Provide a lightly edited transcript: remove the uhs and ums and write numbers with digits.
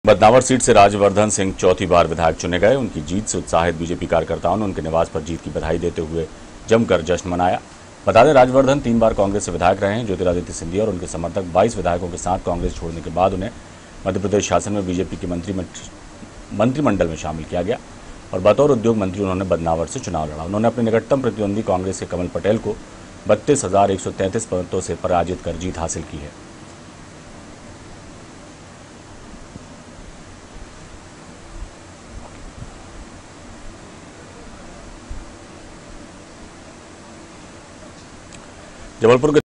Badnawar seat से राजवर्धन सिंह चौथी बार विधायक चुने गए। उनकी जीत से उत्साहित बीजेपी कार्यकर्ताओं ने उनके निवास पर जीत की बधाई देते हुए जमकर जश्न मनाया। बता दें, राजवर्धन 3 बार कांग्रेस से विधायक रहे हैं। ज्योतिरादित्य सिंधिया और उनके समर्थक 22 विधायकों के साथ कांग्रेस छोड़ने के बाद उन्हें मध्य प्रदेश शासन में बीजेपी के मंत्रिमंडल में शामिल किया गया और बतौर उद्योग मंत्री उन्होंने बदनावर से चुनाव लड़ा। उन्होंने अपने निकटतम प्रतिद्वंदी कांग्रेस के कमल पटेल को 32,133 मतों से पराजित कर जीत हासिल की है। जबलपुर के